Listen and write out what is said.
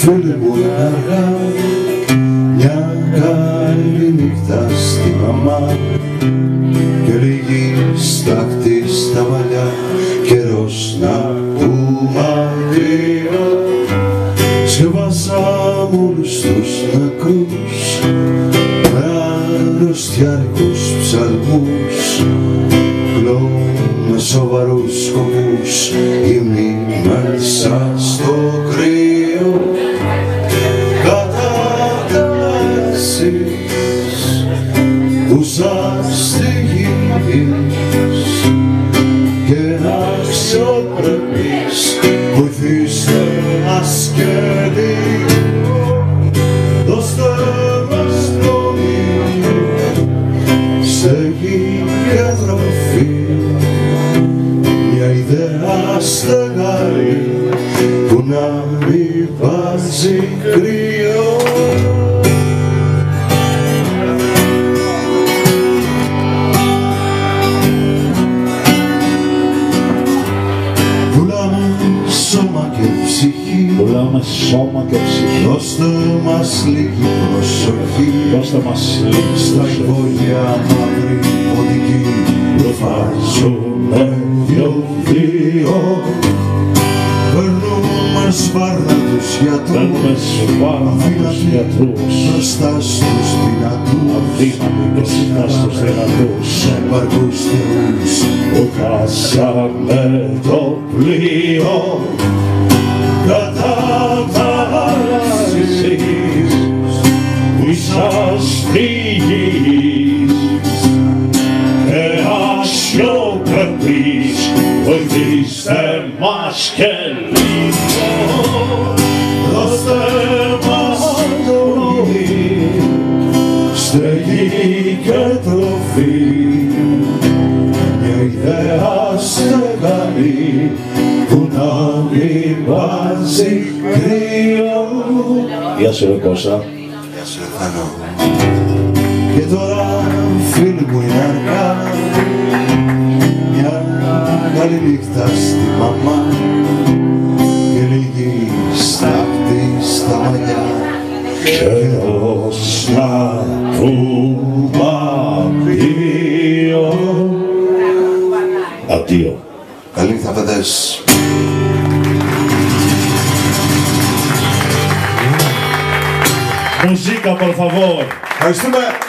Φίλοι μου αργά, μια καλή νύχτα στη μαμά και λίγη στάχτη στα μαλλιά, καιρός να πούμε αντίο. Σκευάσαμε όλους τους νεκρούς με αρρωστιάρικους ψαλμούς, κλαίμε σοβαρούς σκοπούς ήμνοι μέσα στο κρύο. Που σας θυγείς και αξιοπρεπείς, βοηθήστε μας και λίγο, δώστε μας προνόμιο, στέγη και τροφή, μια ιδέα στεγαρή που να μην βάζει κρύο. Πουλάμε σώμα και ψυχή. Δώστε μας λίγη προσοχή. Δώστε μας λίγη στα υπόγεια μαύρη οδική. Προφάζουμε δυο-δύο. Παίρνουμε σβάρνα τους γιατρούς. Μπροστά στους δυνατούς. Μπροστά στους δυνατούς. Επαρκούς θεούς. Που χάσαμε το πλοίο. Κατά θάλασσης που σας θυγείς και αξιοπρεπείς, βοηθήστε μας και λίγο, δώστε μας ζωή, στέγη και τροφή, μια ιδέα στεγανή που να μην βάζει κρύο. Γεια σου ρε Κώστα. Γεια σου ρε Θανό. Και τώρα φίλοι μου είναι αργά, μια καλή νύχτα στη μαμά και λίγη στάχτη στα μαλλιά, καιρός να πούμε αντίο. Αντίο. Καλή νύχτα παιδες. Música, por favor. Ευχαριστούμε.